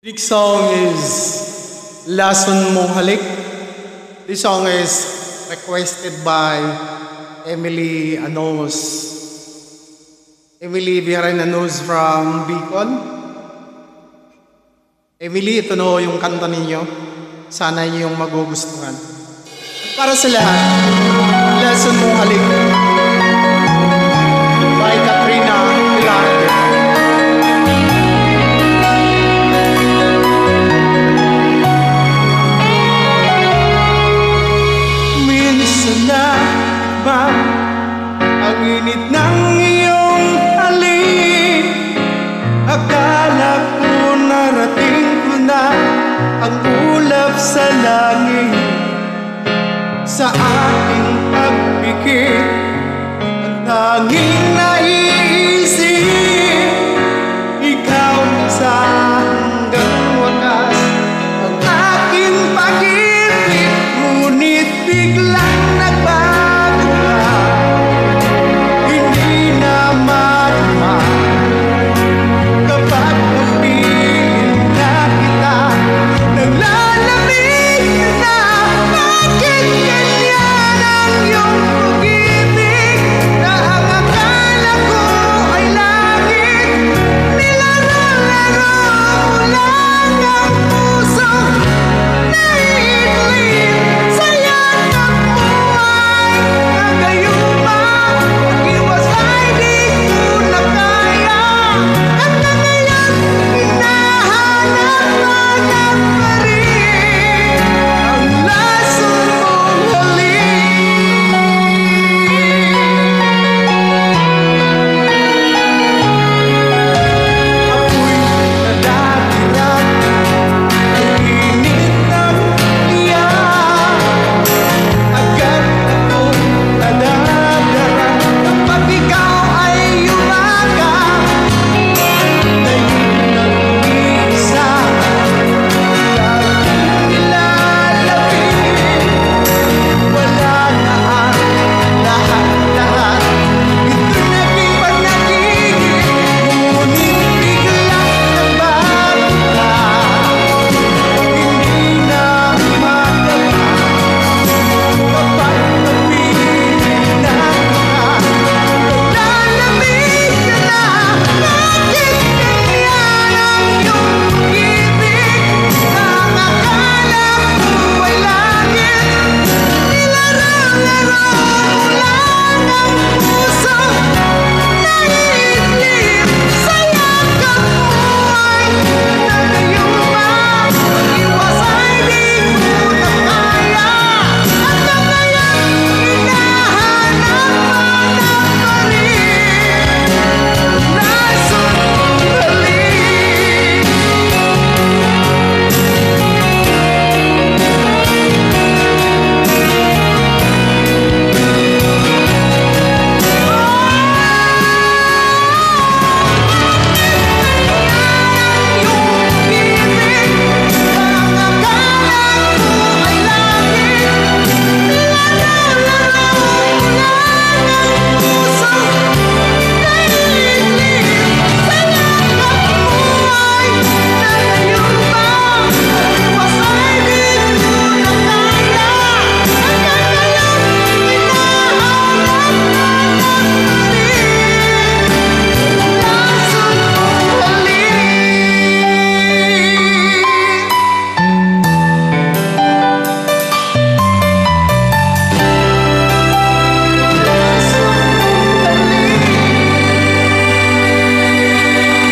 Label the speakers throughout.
Speaker 1: Next song is Lason Mong Halik. This song is requested by Emily Anos. Emily Viren Anos from Bicol. Emily, ito na yung kanta ninyo. Sana niyo yung magugustuhan. Para sa lahat, Lason Mong Halik by Katrina Pilar. Ang init ng iyong halik, akala ko narating ko na ang ulap sa langit. Sa aking pagpikit, ang tanging naiisip, ikaw sa hanggang wakas ang aking pag-ibig, ngunit biglang nagbago ka.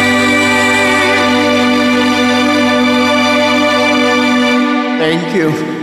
Speaker 1: Thank you.